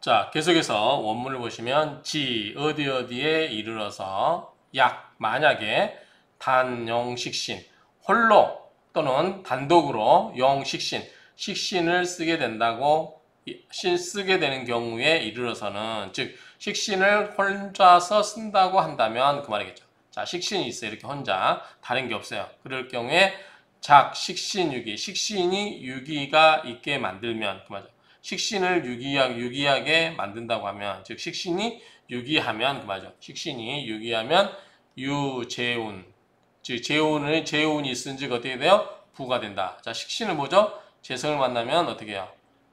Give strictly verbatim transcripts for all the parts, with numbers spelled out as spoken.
자, 계속해서 원문을 보시면 지 어디 어디에 이르러서 약 만약에 단영식신 홀로 또는 단독으로 영식신 식신을 쓰게 된다고 신 쓰게 되는 경우에 이르러서는 즉 식신을 혼자서 쓴다고 한다면 그 말이겠죠. 자, 식신이 있어요. 이렇게 혼자 다른 게 없어요. 그럴 경우에 작 식신유기 식신이 유기가 있게 만들면 그 말이죠. 식신을 유기하, 유기하게 만든다고 하면 즉 식신이 유기하면 그 말이죠. 식신이 유기하면 유재운 즉 재운을 재운이 있은즉 어떻게 돼요? 부가 된다. 자, 식신을 뭐죠? 재성을 만나면 어떻게 해요?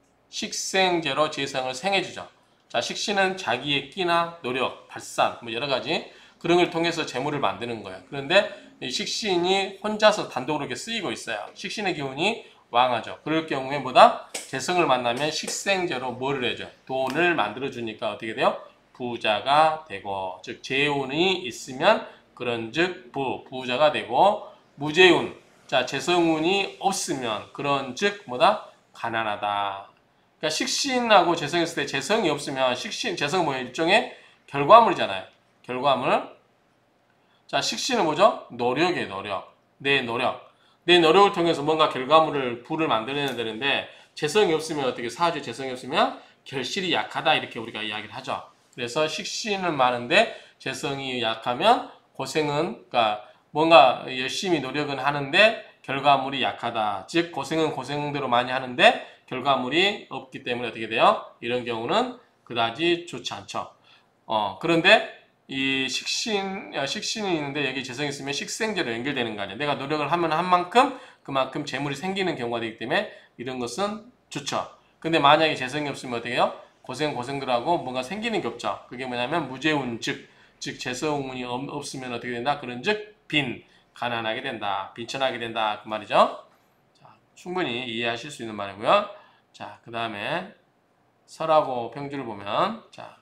식생제로 재성을 생해주죠. 자, 식신은 자기의 끼나 노력, 발산 뭐 여러 가지 그런 걸 통해서 재물을 만드는 거예요. 그런데 식신이 혼자서 단독으로 이렇게 쓰이고 있어요. 식신의 기운이 왕하죠. 그럴 경우에 뭐다? 재성을 만나면 식생제로 뭐를 해줘? 돈을 만들어주니까 어떻게 돼요? 부자가 되고 즉 재운이 있으면 그런즉 부, 부자가 되고 무재운, 자 재성운이 없으면 그런즉 뭐다? 가난하다. 그러니까 식신하고 재성이 있을 때 재성이 없으면 식신, 재성은 뭐예요? 일종의 결과물이잖아요. 결과물. 자, 식신은 뭐죠? 노력이에요, 노력. 내 노력. 내 노력을 통해서 뭔가 결과물을, 부를 만들어내야 되는데 재성이 없으면 어떻게 사주에 재성이 없으면 결실이 약하다 이렇게 우리가 이야기를 하죠. 그래서 식신은 많은데 재성이 약하면 고생은 그러니까 뭔가 열심히 노력은 하는데 결과물이 약하다. 즉 고생은 고생대로 많이 하는데 결과물이 없기 때문에 어떻게 돼요? 이런 경우는 그다지 좋지 않죠. 어, 그런데 이 식신, 식신이 있는데 여기 재성이 있으면 식생제로 연결되는 거 아니에요. 내가 노력을 하면 한 만큼 그만큼 재물이 생기는 경우가 되기 때문에 이런 것은 좋죠. 근데 만약에 재성이 없으면 어떻게 해요? 고생 고생들하고 뭔가 생기는 게 없죠. 그게 뭐냐면 무재운 즉, 즉 재성운이 없으면 어떻게 된다? 그런 즉 빈, 가난하게 된다. 빈천하게 된다. 그 말이죠. 자, 충분히 이해하실 수 있는 말이고요. 자, 그 다음에 설하고 평주를 보면 자.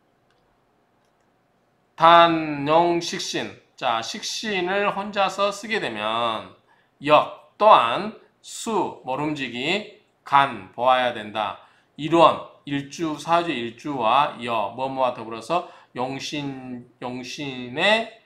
단영식신. 자, 식신을 혼자서 쓰게 되면 역 또한 수 모름지기 간 보아야 된다. 일원 일주 사주 일주와 여 뭐뭐와 더불어서 용신 용신의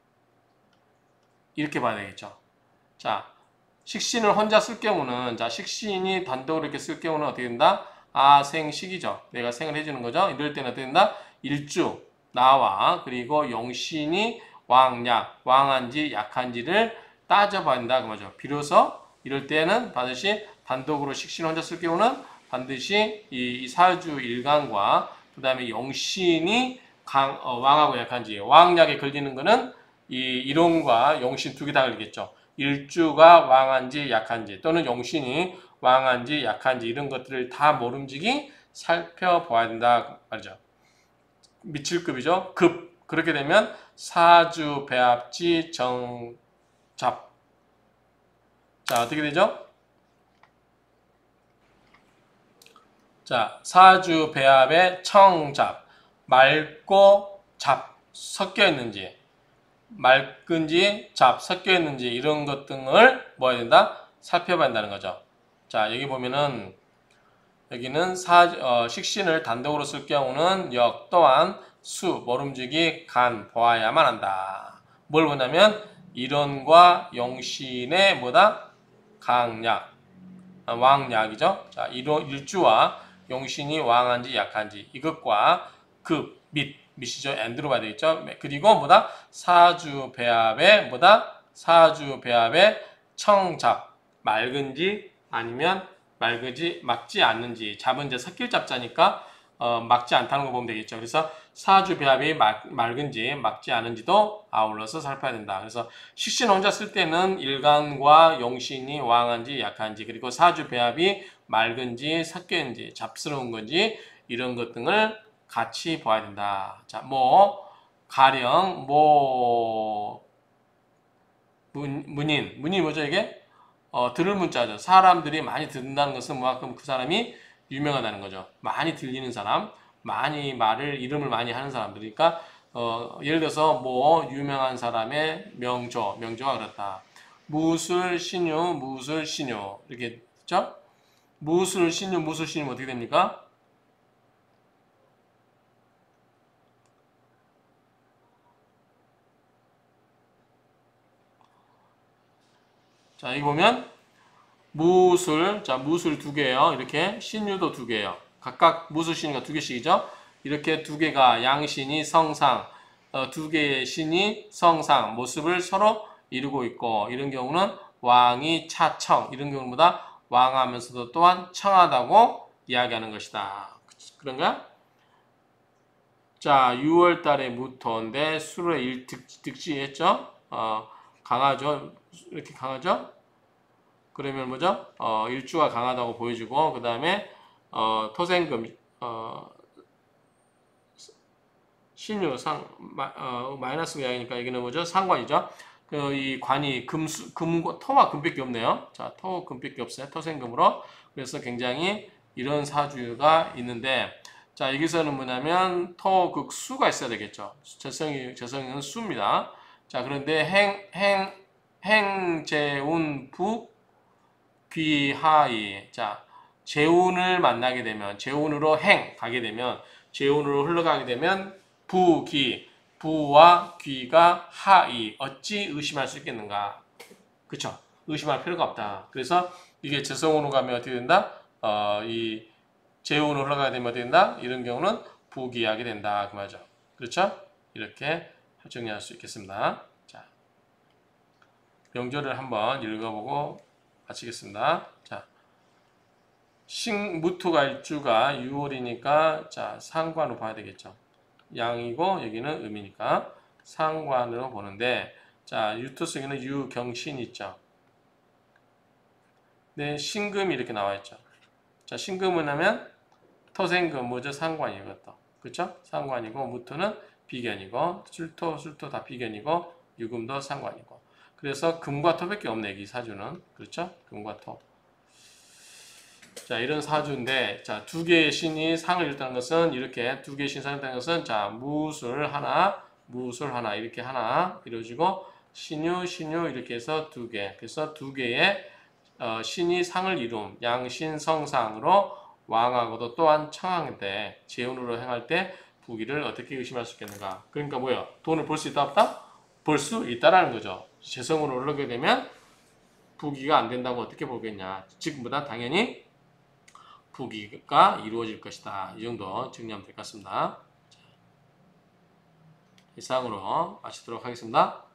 이렇게 봐야 되겠죠. 자, 식신을 혼자 쓸 경우는 자 식신이 단독으로 이렇게 쓸 경우는 어떻게 된다? 아 생식이죠. 내가 생을 해주는 거죠. 이럴 때는 어떻게 된다? 일주 나와 그리고 용신이 왕약, 왕한지 약한지를 따져봐야 한다. 그 말이죠. 비로소 이럴 때는 반드시 단독으로 식신 혼자 쓸 경우는 반드시 이 사주 일간과 그 다음에 용신이 강, 어, 왕하고 약한지 왕약에 걸리는 거는 이 일원과 용신 두 개 다 걸리겠죠. 일주가 왕한지 약한지 또는 용신이 왕한지 약한지 이런 것들을 다 모름지기 살펴봐야 된다 말이죠. 미칠급이죠. 급. 그렇게 되면 사주 배합지 정잡. 자, 어떻게 되죠? 자, 사주 배합의 청잡. 맑고 잡 섞여 있는지, 맑은지 잡 섞여 있는지 이런 것 등을 뭐 해야 된다? 살펴봐야 한다는 거죠. 자, 여기 보면은 여기는 사, 어, 식신을 단독으로 쓸 경우는 역 또한 수, 모름지기, 간 보아야만 한다. 뭘 보냐면 일원과 용신의 뭐다? 강약, 아, 왕약이죠. 자, 일원, 일주와 용신이 왕한지 약한지 이것과 급, 밑, 밑이죠. 엔드로 봐야 되겠죠. 그리고 뭐다? 사주 배합의 뭐다? 사주 배합의 청잡, 맑은지 아니면 맑은지 막지 않는지 잡은 이제 섞일 잡자니까 어, 막지 않다는 거 보면 되겠죠. 그래서 사주 배합이 막, 맑은지 막지 않은지도 아울러서 살펴야 된다. 그래서 식신 혼자 쓸 때는 일간과 용신이 왕한지 약한지 그리고 사주 배합이 맑은지 섞여 있는지 잡스러운 건지 이런 것 등을 같이 봐야 된다. 자, 뭐 가령 뭐 문, 문인 문인이 뭐죠 이게? 어, 들을 문자죠. 사람들이 많이 듣는다는 것은 그만큼 그 사람이 유명하다는 거죠. 많이 들리는 사람, 많이 말을, 이름을 많이 하는 사람들이니까, 어, 예를 들어서 뭐, 유명한 사람의 명조, 명조가 그렇다. 무술, 신유, 무술, 신유. 이렇게, 있죠? 무술, 신유, 무술, 신유 어떻게 됩니까? 자, 여기 보면 무술, 자, 무술 두 개요. 이렇게 신유도 두 개요. 각각 무술 신유가 두 개씩이죠. 이렇게 두 개가 양신이 성상, 어, 두 개의 신이 성상 모습을 서로 이루고 있고, 이런 경우는 왕이 차청, 이런 경우보다 왕하면서도 또한 청하다고 이야기하는 것이다. 그런가? 자, 유월 달에 무토인데 술의 일 득지했죠? 어, 강하죠? 이렇게 강하죠? 그러면 뭐죠? 어, 일주가 강하다고 보여주고, 그 다음에, 어, 토생금, 어, 신유, 상, 마, 어, 마이너스 양이니까 여기는 뭐죠? 상관이죠? 그, 이 관이 금수, 금과, 토와 금밖에 없네요. 자, 토, 금밖에 없어요. 토생금으로. 그래서 굉장히 이런 사주가 있는데, 자, 여기서는 뭐냐면, 토, 그, 수가 있어야 되겠죠. 재성이, 재성은 수입니다. 자, 그런데 행, 행, 행재운, 부, 귀하이. 자, 재운을 만나게 되면, 재운으로 행 가게 되면, 재운으로 흘러가게 되면 부귀, 부와 귀가 하이. 어찌 의심할 수 있겠는가? 그쵸? 의심할 필요가 없다. 그래서 이게 재성운으로 가면 어떻게 된다? 어, 이 재운으로 흘러가게 되면 어떻게 된다? 이런 경우는 부귀하게 된다. 그 말이죠. 그렇죠? 이렇게 정리할 수 있겠습니다. 자, 명절을 한번 읽어보고 마치겠습니다. 자, 식무토가 일주가 유월이니까 자, 상관으로 봐야 되겠죠. 양이고 여기는 음이니까 상관으로 보는데, 자, 유토속에는 유경신 있죠. 네, 신금이 이렇게 나와 있죠. 자, 신금은 하면 토생금 뭐죠? 상관이에요, 이것도. 그렇죠? 상관이고, 무토는 비견이고, 술토, 술토 다 비견이고, 유금도 상관이고. 그래서 금과 토밖에 없네, 이 사주는. 그렇죠? 금과 토. 자, 이런 사주인데, 자, 두 개의 신이 상을 이뤘다는 것은, 이렇게 두 개의 신이 상을 이뤘다는 것은, 자, 무술 하나, 무술 하나, 이렇게 하나 이루어지고, 신유, 신유, 이렇게 해서 두 개. 그래서 두 개의 어, 신이 상을 이룸, 양신성상으로 왕하고도 또한 청하는데, 재운으로 행할 때 부귀를 어떻게 의심할 수 있겠는가? 그러니까 뭐야? 돈을 벌 수 있다, 없다? 벌 수 있다라는 거죠. 재성으로 오르게 되면 부귀가 안 된다고 어떻게 보겠냐? 지금보다 당연히 부귀가 이루어질 것이다. 이 정도 정리하면 될 것 같습니다. 이상으로 마치도록 하겠습니다.